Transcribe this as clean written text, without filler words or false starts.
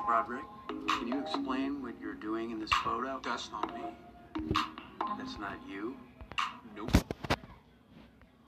Roderick, can you explain what you're doing in this photo? That's not me. That's not you? Nope.